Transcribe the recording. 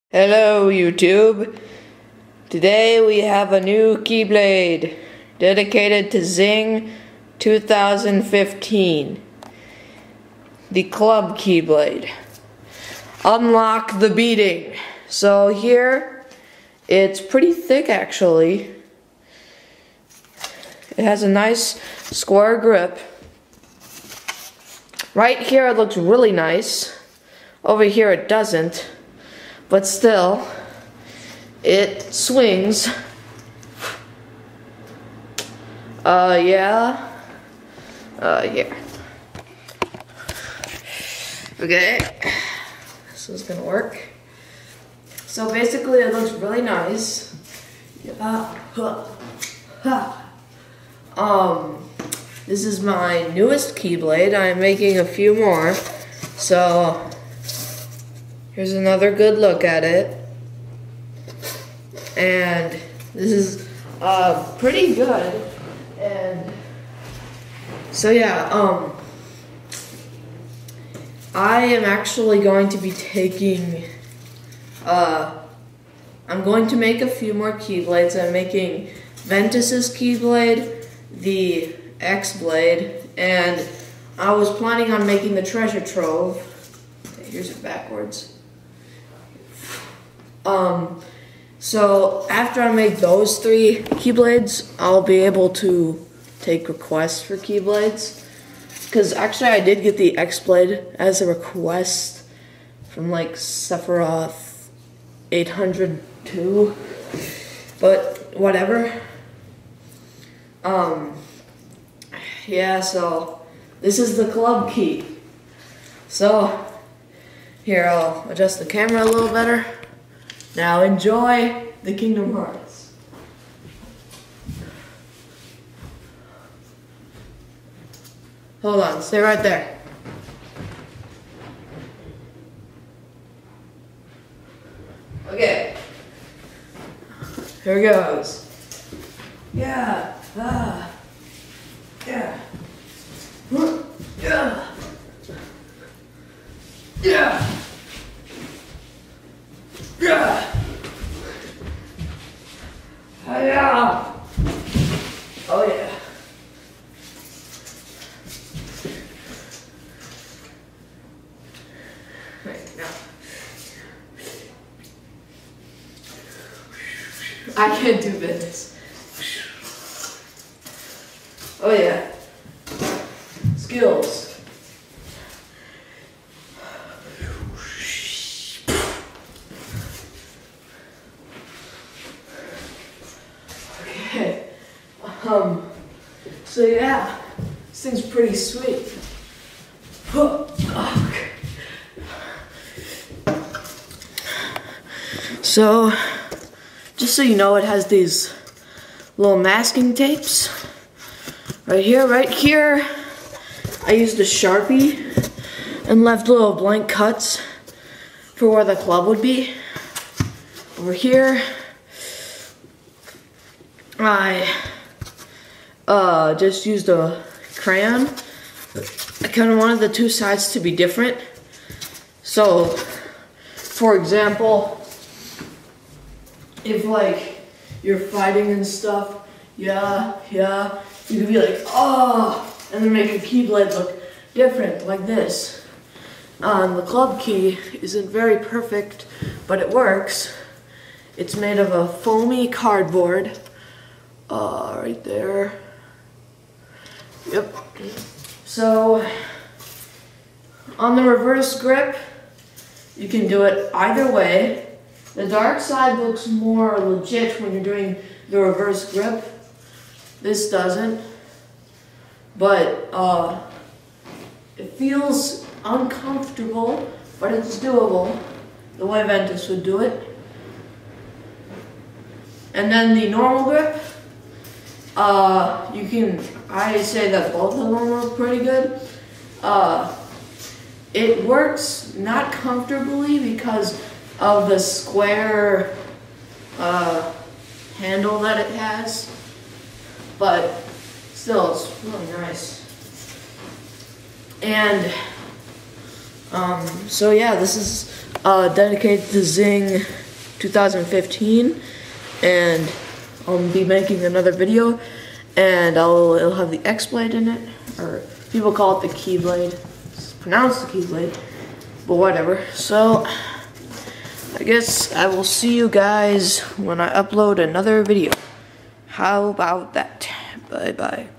Hello YouTube. Today we have a new Keyblade dedicated to Zing2015. The club Keyblade. Unlock the beating. So here, it's pretty thick actually. It has a nice square grip. Right here it looks really nice. Over here it doesn't. But still, it swings. Yeah. Here. Okay. This is gonna work. So basically, it looks really nice. Yeah. This is my newest Keyblade. I'm making a few more. So here's another good look at it. And this is pretty good. And so yeah, I am actually going to be taking I'm going to make a few more Keyblades. I'm making Ventus's Keyblade, the X-Blade, and I was planning on making the Treasure Trove. Okay, here's it backwards. So after I make those three Keyblades, I'll be able to take requests for Keyblades. Because actually I did get the X-Blade as a request from like Sephiroth 802, but whatever. Yeah, so this is the club key. So here, I'll adjust the camera a little better. Now enjoy the Kingdom Hearts. Hold on, stay right there. Okay. Here goes. Yeah. Yeah. Yeah. Yeah. Yeah. Yeah. Oh yeah. Right now. I can't do this. Oh yeah. Skills. Okay. So yeah, this thing's pretty sweet. Okay. So, just so you know, it has these little masking tapes. Right here. I used a Sharpie and left little blank cuts for where the club would be. Over here, I just used a crayon. I kind of wanted the two sides to be different. So, for example, if like you're fighting and stuff, yeah, you could be like, oh, and then make a Keyblade look different, like this. The club key isn't very perfect, but it works. It's made of a foamy cardboard. Right there. Yep. So, on the reverse grip, you can do it either way. The dark side looks more legit when you're doing the reverse grip. This doesn't. But, it feels uncomfortable, but it's doable, the way Ventus would do it. And then the normal grip, I say that both of them are pretty good. It works not comfortably because of the square handle that it has, but still it's really nice. And So yeah, this is dedicated to Zing2015, and I'll be making another video, and it'll have the X-Blade in it, or people call it the Keyblade. It's pronounced the Keyblade, but whatever. So I guess I will see you guys when I upload another video. How about that? Bye bye.